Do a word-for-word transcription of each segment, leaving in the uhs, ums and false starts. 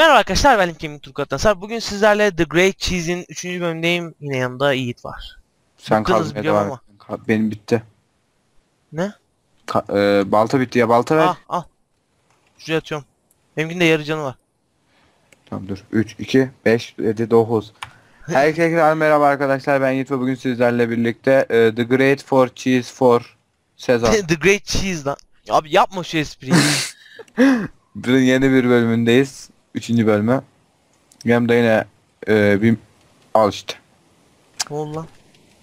Merhaba arkadaşlar, ben Limkem'in Turkat Nasar. Bugün sizlerle The Great Cheese'in üçüncü bölümündeyim. Yine yanımda Yiğit var. Sen Bıkkınız kazmaya biliyorum devam et. ama. Ka- Benim bitti. Ne? Ka- e, balta bitti ya, balta ver. Ah al. Şuraya atıyorum. Benimkinin de yarı canı var. Tamam dur. üç, iki, beş, yedi, dokuz. Herkese merhaba arkadaşlar, ben Yiğit ve bugün sizlerle birlikte e, The Great for Cheese for Sezar. The Great Cheese lan. Abi yapma şu espriyi. Bunun yeni bir bölümündeyiz. Üçüncü bölümü. Yanımda yine e, bir al işte. Ne oldu lan?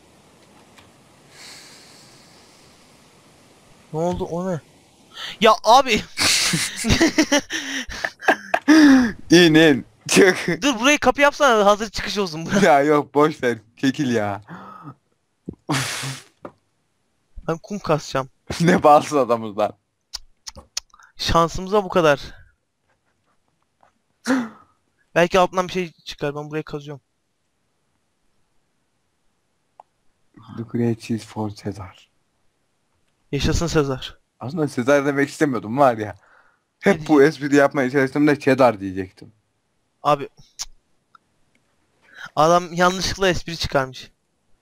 Ne oldu o ne? Ya abi. İn in. Çık. Dur burayı kapı yapsana da hazır çıkış olsun bura. Ya yok, boş ver. Çekil ya. Ben kum kasacağım. Ne balsız adamız lan. Şansımıza bu kadar. Belki altından bir şey çıkar. Ben burayı kazıyorum. The Great Cheese for Sezar. Yaşasın Sezar. Aslında Sezar demek istemiyordum var ya. Ne Hep bu espri yapmaya çalıştım da cheddar diyecektim. Abi adam yanlışlıkla espri çıkarmış.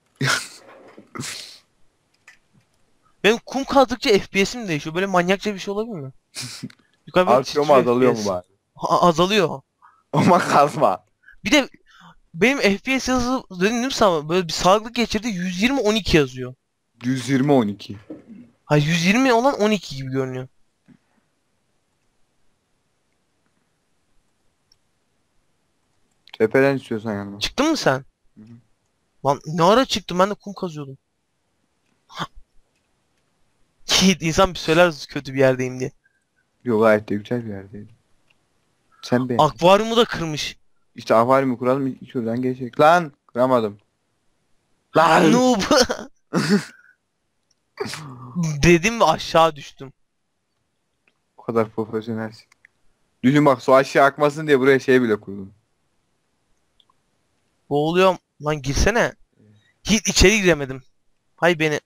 Benim kum kazdıkça F P S'im değişiyor. Böyle manyakça bir şey olabilir mi? Yukarı böyle Artıyor mu, titriyor azalıyor mu F P S. bari? A- azalıyor. Ama kazma. Bir de benim F P S yazı dedim sana böyle bir sağlıklı geçirdi yüz yirmi on iki yazıyor. yüz yirmi on iki. Ha yüz yirmi olan on iki gibi görünüyor. Tepeden istiyorsan yanıma. Çıktın mı sen? Hı hı. Lan ne ara çıktım, ben de kum kazıyordum. Ki insan bir söyler kötü bir yerdeyim diye. Yok, gayet de güzel bir yerdeydi. Sen beğen. Akvaryumu da kırmış. İşte akvaryumu kuralım, şuradan geçecek. Lan kıramadım. Lan. Noob. Dedim ve aşağı düştüm. O kadar profesyonelsin. Düşün bak, su aşağı akmasın diye buraya şey bile kurdum. Boğuluyorum. Lan girsene. Hiç içeri giremedim. Hay beni.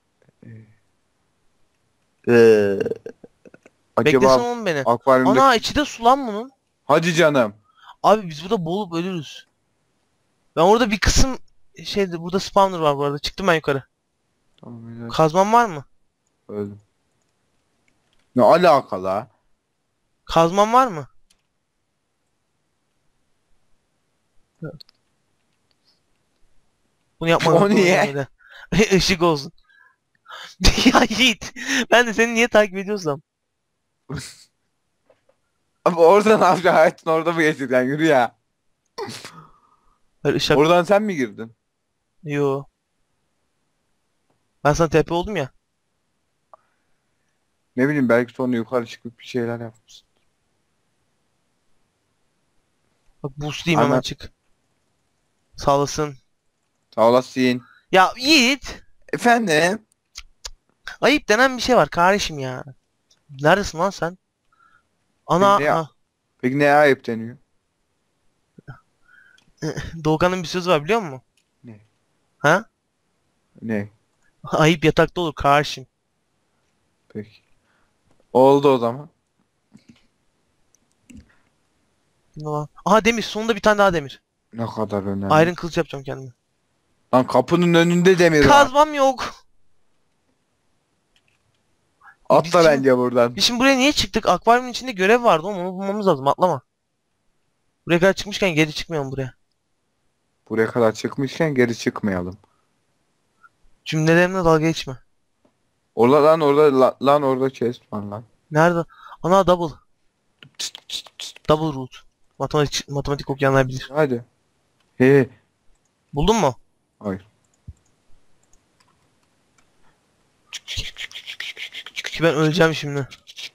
Eee. Beklesin Acaba oğlum beni. akvaryumda... Ana içi de su lan bunun. Hadi canım. Abi biz burada boğulup ölürüz. Ben orada bir kısım şeydi, burada spawner var bu arada. Çıktım ben yukarı. Tamam, güzel. Kazmam var mı? Öldüm. Ne alaka la? Kazmam var mı? Bunu yapmak O aklıma niye? gelmedi. Işık olsun. Ya Yiğit. Ben de seni niye takip ediyorsam. Abi orada ne yapacaksın? Hayatın orada mı geçeceksin? Yürü ya. Böyle ışık. Oradan sen mi girdin? Yo. Ben sana T P oldum ya. Ne bileyim, belki sonra yukarı çıkıp bir şeyler yapmışsın. Bak boostlayayım hemen, Ana, çık. Sağ olasın. sağ olasın. Ya Yiğit. Efendim? Ayıp denen bir şey var kardeşim ya. Neredesin lan sen? Ana Peki ne, ha. peki ne ayıp deniyor? Doğukan'ın bir sözü var biliyor musun? Ne? Ha? Ne? Ayıp yatakta olur kardeşim. Peki. Oldu o zaman. Ne lan? Aha demir. Sonunda bir tane daha demir. Ne kadar önemli. Iron kılıç yapacağım kendime. Lan kapının önünde demir var. Kazmam yok. Biz Atla şimdi, bence buradan. biz şimdi buraya niye çıktık? Akvaryumun içinde görev vardı oğlum. Onu bulmamız lazım. Atlama. Buraya kadar çıkmışken geri çıkmayalım buraya. Buraya kadar çıkmışken geri çıkmayalım. Cümlelerimle dalga geçme. Orada lan orada la- lan orada chest var lan. Nerede? Ana double. Double root. Matematik, matematik okuyanlar bilir. Hadi. He. Buldun mu? Hayır. Çünkü ben öleceğim şimdi.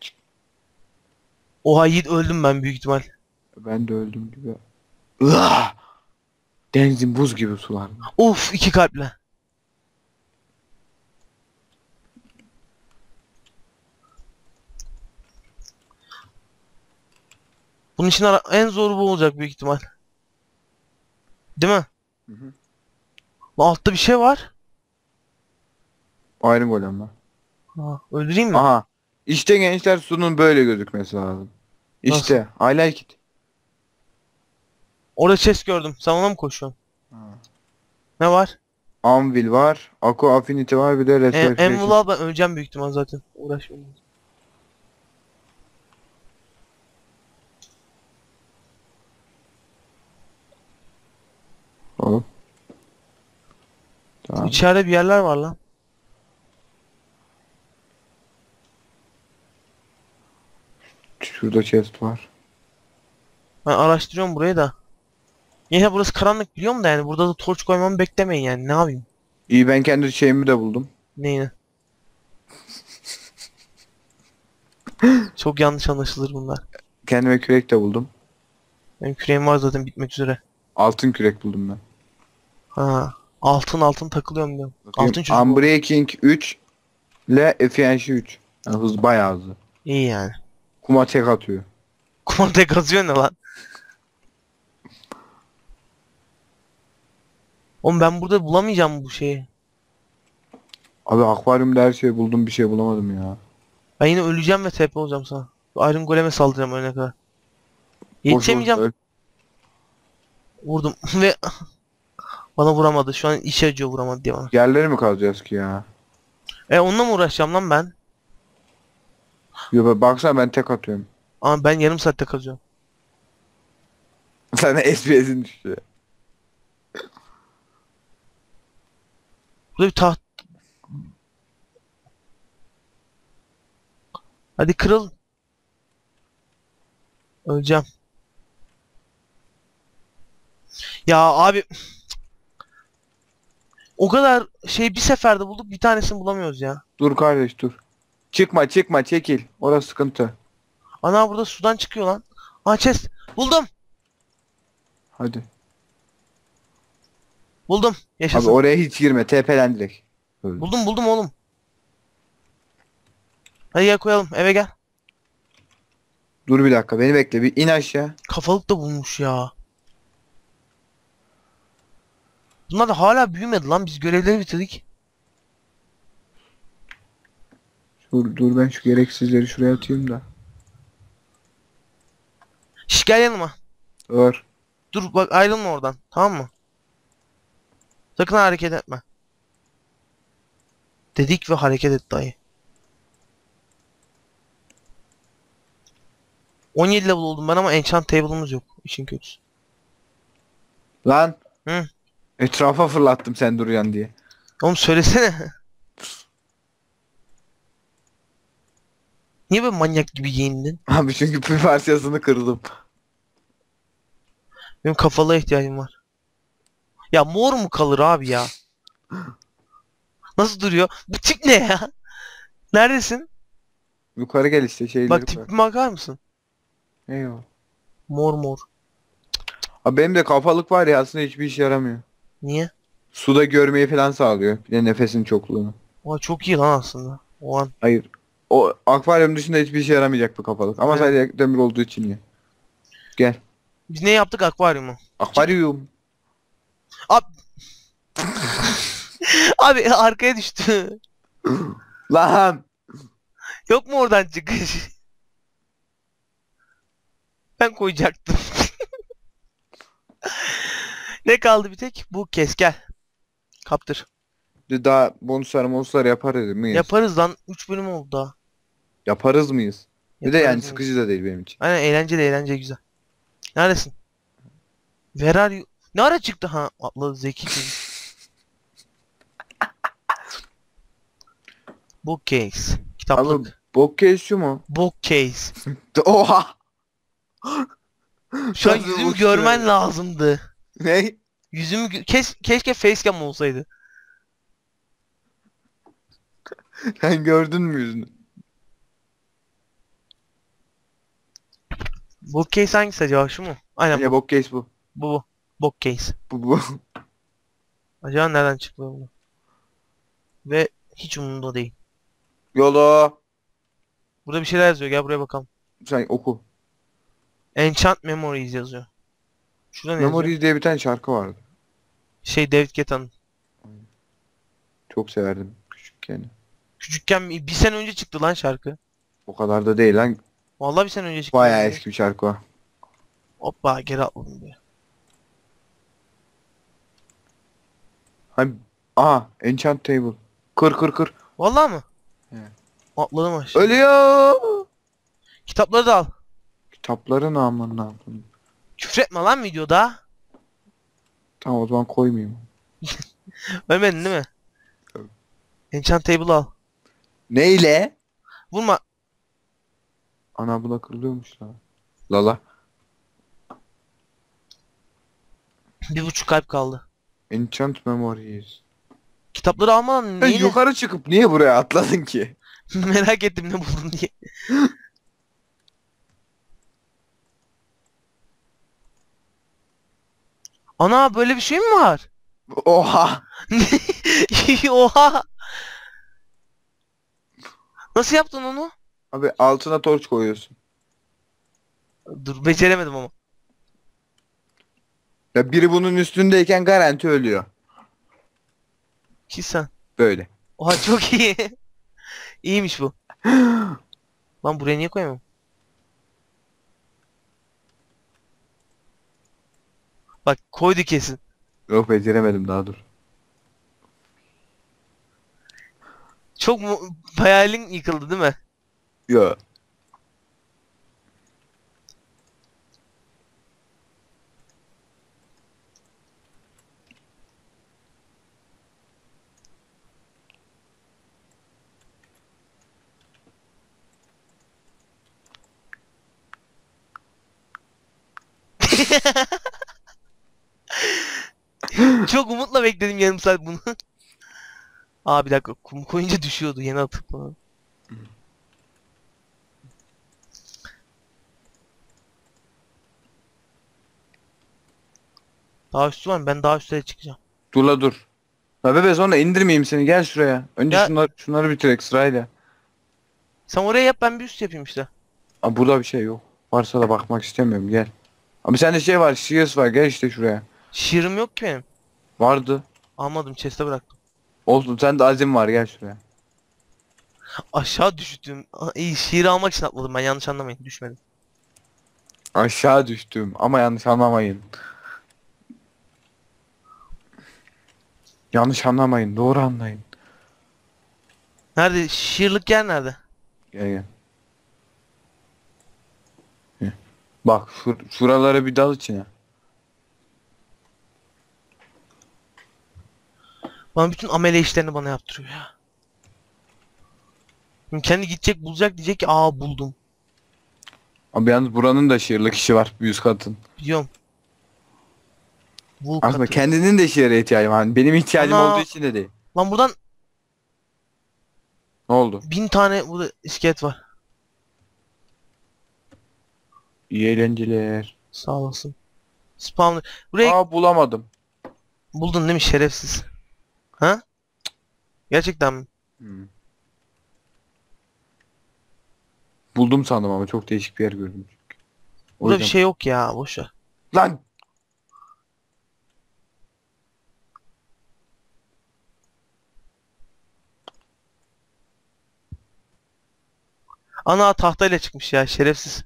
Oha Yiğit, öldüm ben büyük ihtimal. Ben de öldüm gibi. Iıah! Denizin buz gibi sular. Of, iki kalple. Bunun için ara- en zoru bu olacak büyük ihtimal. Değil mi? Hı hı. Lan altta bir şey var. Iron Golem var. Ha, öldüreyim mi? Aha. İşte gençler, sunun böyle gözükmesi lazım. İşte. I like it. Orada chest gördüm. Sen ona mı koşuyorsun? Ne var? Anvil var. Aqua Affinity var. Bir de E, Resurrection. Envel'a ben öleceğim büyük ihtimal zaten. Uğraşmayayım. Hop. Tamam. İçeride bir yerler var lan. Şurada chest var. Ben araştırıyorum burayı da. Yine burası karanlık biliyorum da yani burada da torç koymamı beklemeyin yani ne yapayım? İyi, ben kendi şeyimi de buldum. Neyini? Çok yanlış anlaşılır bunlar. Kendime kürek de buldum. Benim küreğim var zaten bitmek üzere. Altın kürek buldum ben. Ha, altın altın takılıyorum diyorum. Bakayım, Altın çocuk. Unbreaking üç ile Efficiency üç. Yani hız bayağı hızlı. İyi yani. Kuma tek atıyor. Kumanda kazıyor ne lan? Oğlum ben burada bulamayacağım bu şeyi. Abi akvaryumda her şeyi buldum, bir şey bulamadım ya. Ben yine öleceğim ve T P olacağım sana. Iron Golem'e saldıracağım ölene kadar. Boş Yetişemeyeceğim. boş öl. Vurdum ve bana vuramadı. Şu an iş acıyor vuramadı diye bana. Yerleri mi kazacağız ki ya? E onunla mı uğraşacağım lan ben? Yo, bak- baksana ben tek atıyorum. Ama ben yarım saatte kazıyorum. Sana S P S'in düşüyor. Burada bir taht. Hadi kırıl. Öleceğim. Ya abi. O kadar şey bir seferde bulduk bir tanesini bulamıyoruz ya. Dur kardeş dur. Çıkma çıkma, çekil. Orası sıkıntı. Ana burada sudan çıkıyor lan. Aa chest. Buldum. Hadi. Buldum. Abi Yaşasın. oraya hiç girme. T P'len direkt. Öldü. Buldum buldum oğlum. Hadi gel koyalım eve gel. Dur bir dakika, beni bekle. Bir in aşağı. Kafalık da bulmuş ya. Bunlar da hala büyümedi lan biz görevleri bitirdik. Dur dur, ben şu gereksizleri şuraya atayım da. Şş gel yanıma. Dur. Dur bak ayrılma oradan tamam mı? Sakın hareket etme. Dedik ve hareket et dayı. on yedi level oldum ben ama enchant table'ımız yok. İşin kötüsü. Lan. Hı. Etrafa fırlattım sen duruyan diye. Oğlum söylesene. Niye böyle manyak gibi giyindin? Abi çünkü bir parçasını kırdım. Benim kafalığa ihtiyacım var. Ya mor mu kalır abi ya? Nasıl duruyor? Bu tip ne ya? Neredesin? Yukarı gel işte, şeyleri Bak koy. tipime bakar mısın? Eyvah. Mor mor. Abi benim de kafalık var ya, aslında hiçbir işe yaramıyor. Niye? Suda görmeyi falan sağlıyor. Bir de nefesin çokluğunu. Aa, çok iyi lan aslında. O an. Hayır. O akvaryum dışında hiçbir işe yaramayacak bu kafalık. Ama Evet. sadece demir olduğu için iyi. Gel. Biz ne yaptık akvaryumu? Akvaryum. Abi. Abi arkaya düştü. Lan. Yok mu oradan çıkış? Ben koyacaktım. Ne kaldı bir tek? Bu kes gel. Kaptır. Bir daha bonuslar bonuslar yaparız mıyız? Yaparız lan. üç bölüm oldu daha. Yaparız mıyız? Bir de Yaparız yani mıyız? sıkıcı da değil benim için. Aynen eğlenceli eğlence güzel. Neredesin? Where are you? Ne ara çıktı ha? Atladı zeki çocuk. Bookcase. Abi Kitaplık. bok şu mu? Bookcase. Oha! Şu an Nasıl yüzümü uçtu görmen öyle? lazımdı. Ne? Yüzümü gö- kes keşke facecam olsaydı. Sen gördün mü yüzünü? Bookcase hangisi acaba şu mu? Aynen Ya bu. bok bu. Bu bu. Bookcase. Bu bu. Acaba nereden çıktı bu? Ve hiç umurumda değil. Yolo. Burada bir şeyler yazıyor. Gel buraya bakalım. Sen oku. Enchant Memories yazıyor. Şurada ne yazıyor? Memories diye bir tane şarkı vardı. Şey David Guetta'nın. Çok severdim küçükken. Küçükken bir bir sene önce çıktı lan şarkı. O kadar da değil lan. Vallahi bir sene önce çıktı. Bayağı eski bir şarkı o. Hoppa geri atladım diye. Hani aha enchant table. Kır kır kır. Vallahi mı? Evet. Atladım aşağı. Ölüyor. Kitapları da al. Kitapların amına koyayım. Küfretme lan videoda. Tamam o zaman koymayayım. Ölmedin değil mi? Tabii. Enchant table al. Neyle? Vurma. Ana buna kırılıyormuş lan. Lala. Bir buçuk kalp kaldı. Enchant memories. Kitapları almadan Sen niye? yukarı çıkıp niye buraya atladın ki? Merak ettim ne buldun diye. Ana böyle bir şey mi var? Oha. Oha. Nasıl yaptın onu? Abi altına torç koyuyorsun. Dur beceremedim ama. Ya biri bunun üstündeyken garanti ölüyor. Ki sen. Böyle. Oha çok iyi. İyiymiş bu. Lan buraya niye koyamam? Bak koydu kesin. Yok beceremedim daha dur. Çok mu hayalin yıkıldı değil mi? Yo. Çok umutla bekledim yarım saat bunu. Aa bir dakika kum koyunca düşüyordu yeni atıp falan. Daha üstü var mı? Ben daha üstlere çıkacağım. Dur la dur. La bebe sonra indirmeyeyim seni gel şuraya. Önce Ya- şunları şunları bitirek sırayla. Sen oraya yap ben bir üst yapayım işte. Abi burada bir şey yok. Varsa da bakmak istemiyorum gel. Abi sende şey var Shears var gel işte şuraya. Şiirim yok ki benim. Vardı. Almadım chest'e bıraktım. Olsun sende azim var gel şuraya. Aşağı düştüm. Aa, İyi şiir almak için atladım ben yanlış anlamayın düşmedim. Aşağı düştüm ama yanlış anlamayın. Yanlış anlamayın doğru anlayın. Nerede? Şiirlik yer nerede? Gel gel. Heh. Bak şur şuralara bir dal içine. Bana bütün amele işlerini bana yaptırıyor ya. Şimdi kendi gidecek bulacak diyecek ki aa buldum. Abi yalnız buranın da şiirlik işi var bir üst katın. Biliyorum. Bul Aslında katı. kendinin de şiire ihtiyacı var. Hani benim ihtiyacım Ana! olduğu için de değil. Lan buradan Ne oldu? bin tane burada iskelet var. İyi eğlenceler. Sağ olasın. Spawner. Burayı Aa bulamadım. buldun değil mi şerefsiz? Ha? Gerçekten mi? Hmm. Buldum sandım ama çok değişik bir yer gördüm. O Burada bir yüzden- şey yok ya boş ver. Lan! Ana tahtayla çıkmış ya şerefsiz.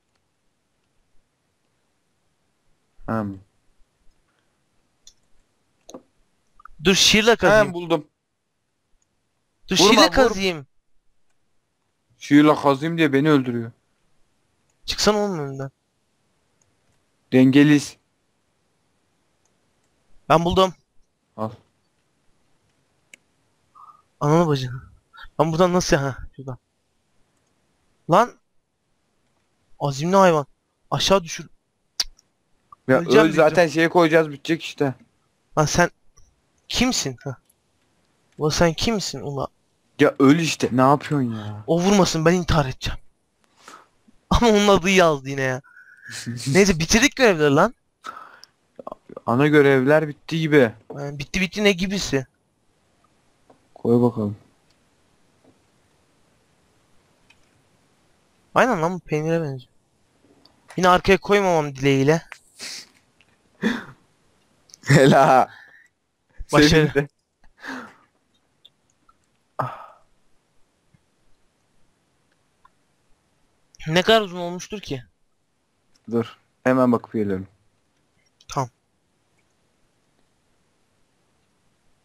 Hmm. Dur şiirle He kazıyım. buldum. Dur Vurma, şiirle vur. kazıyım. Şiirle kazayım diye beni öldürüyor. Çıksana oğlum önünden. Dengeliz. Ben buldum. Al. Ananı bacını. Ben buradan nasıl ya? Ha, şuradan. Lan. Azimli hayvan. Aşağı düşür. Ya Öleceğim öl zaten şeye koyacağız bitecek işte. Lan sen kimsin? Ha? Ulan sen kimsin ula? Ya öl işte ne yapıyorsun ya? O vurmasın ben intihar edeceğim. Ama onun adı yazdı yine ya. Neyse bitirdik görevleri lan. Ana görevler bitti gibi. Yani bitti bitti ne gibisi. Koy bakalım. Aynen lan bu peynire benziyor. Yine arkaya koymamam dileğiyle. Hela. Başarı. Sevindi. Ne kadar uzun olmuştur ki? Dur. Hemen bakıp geliyorum. Tamam.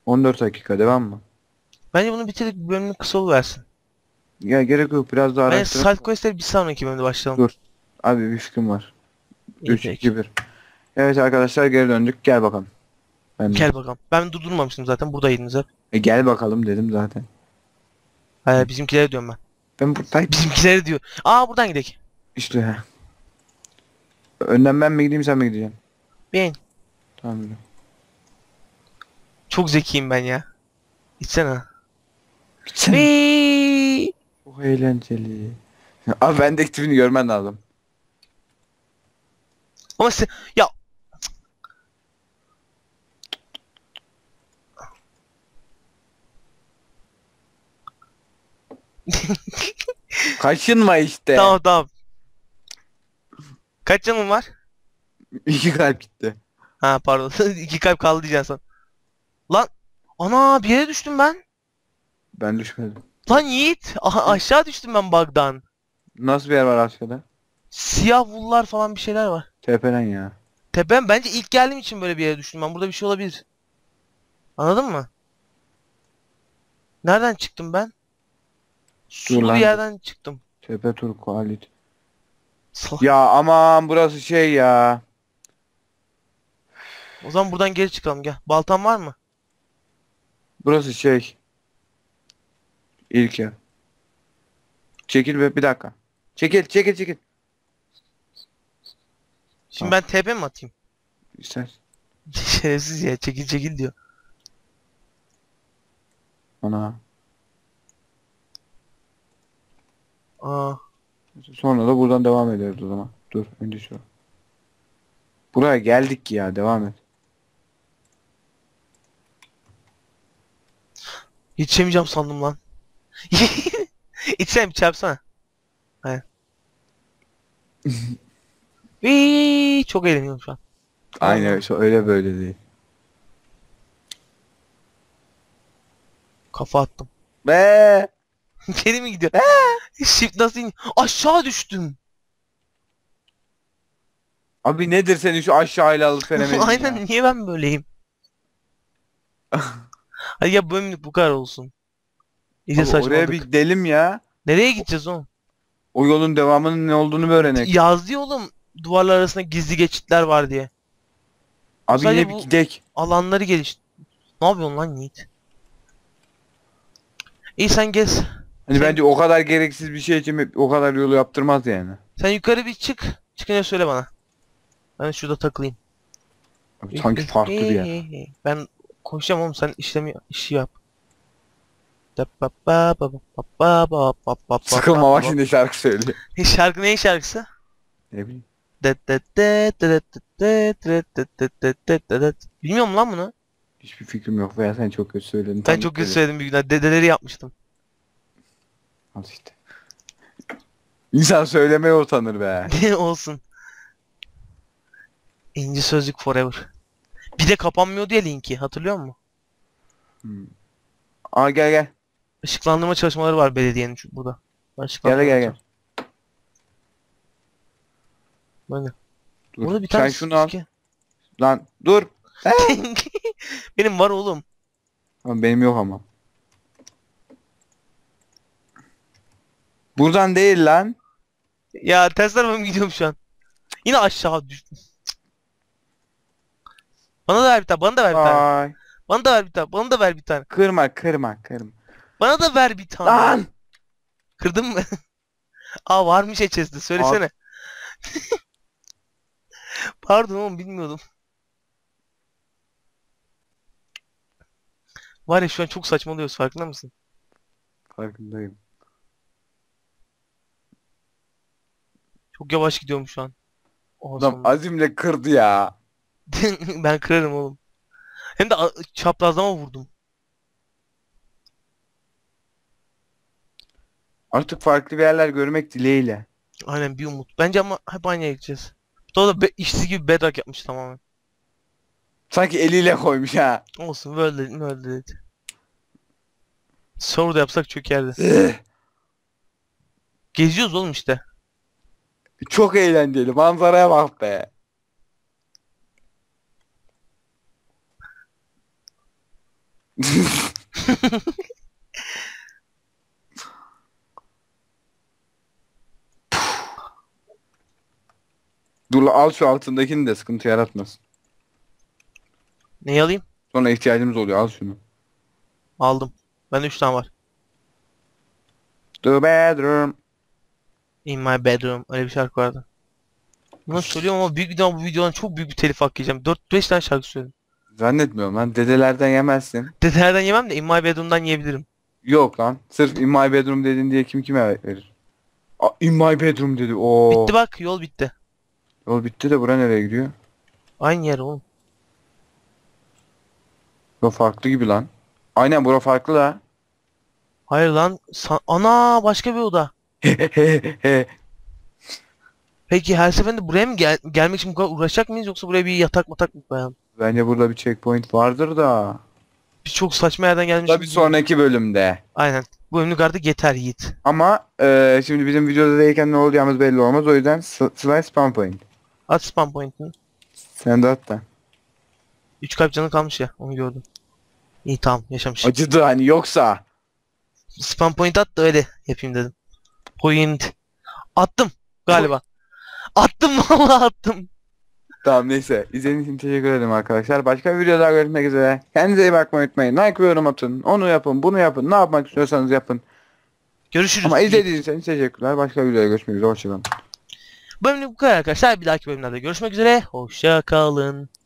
on dört dakika devam mı? Bence bunu bitirdik, bir bölümün kısa oluversin. Ya gerek yok, biraz daha Bence araştıralım. side quest'leri bir sonraki bölümde başlayalım. Dur. Abi bir fikrim var. İyi üç, peki. iki, bir. Evet arkadaşlar, geri döndük. Gel bakalım. Ben de. Gel bakalım. Ben durdurmamıştım zaten, buradaydınız hep. E, gel bakalım dedim zaten. Hayır, bizimkileri diyorum ben. Ben buradayım. Bizimkileri diyor. Aa, buradan gidelim. İşte he. Önden ben mi gideyim, sen mi gideceksin? Ben. Tamam. Yürü. Çok zekiyim ben ya. İçsene. Gitsene. Vii. Çok eğlenceli. Abi bendeki tipini görmen lazım. Ama sen... Ya. Kaşınma işte. Tamam tamam. Kaç canın var? İki kalp gitti. Ha pardon. İki kalp kaldı diyeceksin sen. Lan. Ana, bir yere düştüm ben. Ben düşmedim. Lan Yiğit. Aha, aşağı düştüm ben bug'dan. Nasıl bir yer var aşağıda? Siyah vullar falan bir şeyler var. Tepelen ya. Tepem, bence ilk geldiğim için böyle bir yere düştüm ben. Burada bir şey olabilir. Anladın mı? Nereden çıktım ben? Sulu lan. bir yerden çıktım. Tepe tur Halit. Salak. Ya aman, burası şey ya. O zaman buradan geri çıkalım, gel. Baltan var mı? Burası şey. İlk ev. Çekil be, bir dakika. Çekil çekil çekil. Şimdi Tamam. ben T P mi atayım? İster. Şerefsiz ya, çekil çekil diyor. Ana. Aa. Sonra da buradan devam ederiz o zaman. Dur önce şu. Buraya geldik ya, devam et. Yetişemeyeceğim sandım lan. İçsene, bir çarpsana. Aynen. Vii, çok eğleniyorum şu an. Aynen Allah. şu, öyle böyle değil. Kafa attım. Be. Geri mi gidiyor? Shift nasıl in? Aşağı düştüm. Abi nedir senin şu aşağıyla alıp fenomenin Aynen, ya? niye ben böyleyim? Hadi ya, bölümlük bu kadar olsun. İyice Abi oraya saçmaladık. bir gidelim ya. Nereye gideceğiz oğlum? O yolun devamının ne olduğunu bir öğrenek. Yazdı ya oğlum, duvarlar arasında gizli geçitler var diye. Abi Sadece yine bir bu- gidek. Alanları geliş. Ne yapıyorsun lan Yiğit? İyi, sen gez. Hani Sen, bence o kadar gereksiz bir şey için o kadar yolu yaptırmaz yani. sen yukarı bir çık. Çıkınca söyle bana. Ben şurada takılayım. Abi sanki farklı bir yer. Ben koşacağım oğlum, sen işlemi işi yap. Sıkılma bak, şimdi şarkı söylüyor. Şarkı, neyin şarkısı? Ne bileyim. Bilmiyorum lan bunu. Hiçbir fikrim yok veya sen çok kötü söyledin. Ben Tam çok kötü söyle. söyledim bir gün. Dedeleri yapmıştım. Al işte. İnsan söylemeye utanır be. Olsun. İnci Sözlük Forever. Bir de kapanmıyordu ya linki, hatırlıyor musun? Hmm. Aa gel gel. Işıklandırma çalışmaları var belediyenin şu- burada. Gel Işıklandırma gel gel. çalışmaları. Böyle. Dur. Burada bir Sen tane şunu al. ski- Lan dur. Benim var oğlum. Ama benim yok ama. Buradan değil lan. Ya ters tarafa mı gidiyorum şu an? Yine aşağı düştüm. Bana da ver bir tane. Bana da ver bir tane. Ay. Bana da ver bir tane. Bana da ver bir tane. Kırma kırma kırma. Bana da ver bir tane. Lan. Kırdın mı? Aa, varmış içerisinde. Söylesene. Pardon oğlum, bilmiyordum. Var ya, şu an çok saçmalıyoruz, farkında mısın? Farkındayım. Çok yavaş gidiyorum şu an. Oha, Adam sonunda. azimle kırdı ya. Ben kırarım oğlum. Hem de a- çaprazlama vurdum. Artık farklı bir yerler görmek dileğiyle. Aynen, bir umut. Bence ama hep aynı yere gideceğiz. Bu da be işsiz gibi bedrock yapmış tamamen. Sanki eliyle koymuş ha. Olsun, böyle dedi, böyle dedi. Soru da yapsak çökerdi. Eh, Geziyoruz oğlum işte. Çok eğlenceli. Manzaraya bak be. Dur la, al şu altındakini de sıkıntı yaratmasın. Neyi alayım? Sonra ihtiyacımız oluyor, al şunu. Aldım. Bende üç tane var. The bedroom. In my bedroom. Öyle bir şarkı vardı. Bunu söylüyorum ama büyük bir bu videodan çok büyük bir telif hakkı yiyeceğim. dört beş tane şarkı söyledim. Zannetmiyorum lan, dedelerden yemezsin. Dedelerden yemem de In My Bedroom'dan yiyebilirim. Yok lan, sırf in my bedroom dedin diye kim kime verir? Aa, in my bedroom dedi. Oo. Bitti bak, yol bitti. Yol bitti de bura nereye gidiyor? Aynı yer oğlum. Bu farklı gibi lan. Aynen, bura farklı la. Hayır lan. sa- Ana, başka bir oda. He he he. Peki her seferinde buraya mı gel gelmek için bu kadar uğraşacak mıyız, yoksa buraya bir yatak matak mı koyalım? Bence burada bir checkpoint vardır da. Biz çok saçma yerden Da gelmişiz. bir sonraki bölümde. Aynen. Bu bölümlük artık yeter Yiğit. Ama eee, şimdi bizim videoda değilken ne olacağımız belli olmaz. O yüzden s- slide spam point. At spam point'ini. Sen de at da. üç kalp canı kalmış ya, onu gördüm. İyi, tamam, yaşamış. Acıdı hani, yoksa. Spam point at da öyle yapayım dedim. Point. Attım galiba. Attım vallahi attım. Tamam, neyse. İzlediğiniz için teşekkür ederim arkadaşlar. Başka bir videoda görüşmek üzere. Kendinize iyi bakmayı unutmayın. Like ve yorum atın. Onu yapın, bunu yapın. Ne yapmak istiyorsanız yapın. Görüşürüz. Ama izlediğiniz için teşekkürler. Başka bir videoda görüşmek üzere. Hoşçakalın. Bu bölümlük bu kadar arkadaşlar. Bir dahaki bölümlerde görüşmek üzere. Hoşça kalın.